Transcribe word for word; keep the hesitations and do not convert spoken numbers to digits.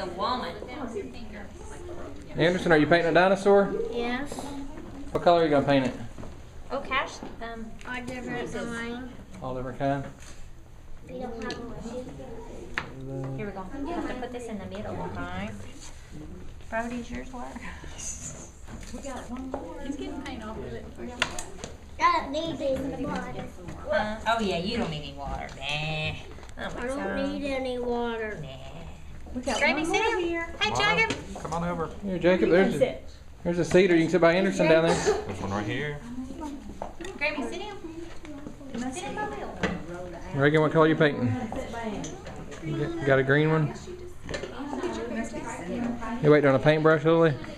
the woman. Anderson, are you painting a dinosaur? Yes. What color are you gonna paint it? Oh, Cash, um, All different kinds. All different kind. We don't have one. here we go. You have to put this in the middle, okay? Brody's yours work. We got one more. He's getting paint off of it. I don't need any water. Uh, oh yeah, you don't need any water. Nah. I don't, I don't need any water. Nah. We got Gravy, one sit more down. here. Hey, Come on Jacob. over. Come on over. Here, Jacob. There's a, Sit. there's a seat, or you can sit by Anderson down there. There's one right here. Gravy, sit down. Sit down by Will. Reagan, what color are you painting? You got a green one? You waiting on a paintbrush, Lily?